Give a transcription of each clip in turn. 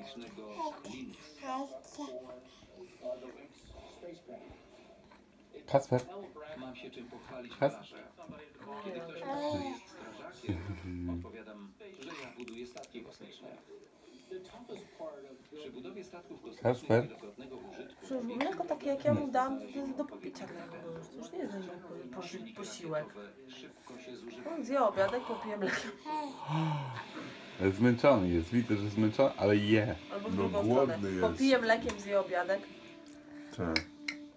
Kacper? Mam się czym pochwalić. Kiedy ktoś pyta, czy jest strażakiem, odpowiadam, że ja buduję statki kosmiczne. Przy budowie statków kosmicznych wielokrotnego użytku... Przecież mleko takie jak ja mu dam, to jest do popicia dla niego już. To już nie jest dla niego posiłek. On zje obiadek, popije mleko. Zmęczony jest, widzę, że zmęczony, ale je. Albo w drugą stronę. Popije mlekiem, zje obiadek. Tak.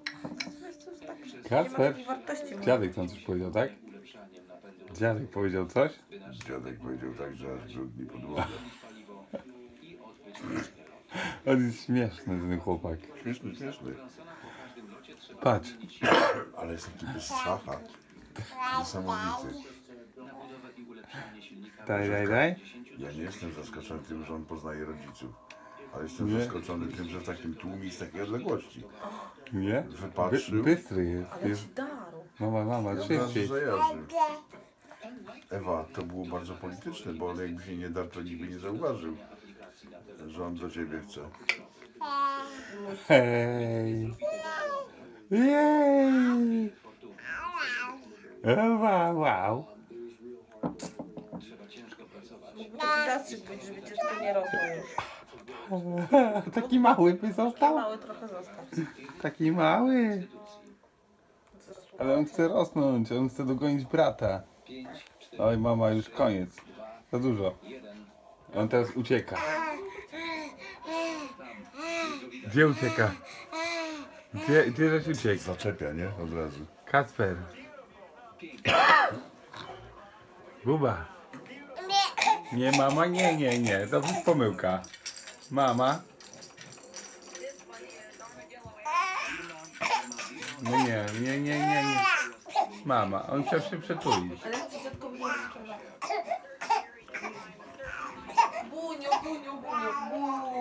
Kacper? Dziadek tam coś powiedział, tak? Dziadek powiedział coś? Dziadek powiedział tak, że aż brudni podłogę. On jest śmieszny, ten chłopak. Śmieszny. Patrz. Ale jest taki bez stracha. Niesamowity. Daj. Ja nie jestem zaskoczony tym, że on poznaje rodziców. Ale jestem zaskoczony tym, że w takim tłumie z takiej odległości. Nie? Wypatrzył. Bystry jest. Ale ci daru. Mama, szybciej. Ewa, to było bardzo polityczne, bo on jakby się nie dał, to nikt by nie zauważył, że on do ciebie chce. Hej! Jej! Wow! Mógłby taki zastrzyk być, żeby dziecko nie rosło już. Taki mały by został? Mały trochę został. Taki mały. Ale on chce rosnąć, on chce dogonić brata. Oj mama, już koniec. Za dużo. On teraz ucieka. Gdzie ucieka? Gdzie żeś uciekł? Zaczepia, nie? Od razu. Kacper. Buba. Nie mama, nie. To jest pomyłka. Mama. No nie. Mama, on chciał się przetulić. Ale chcę dziadkowi nie Bunio.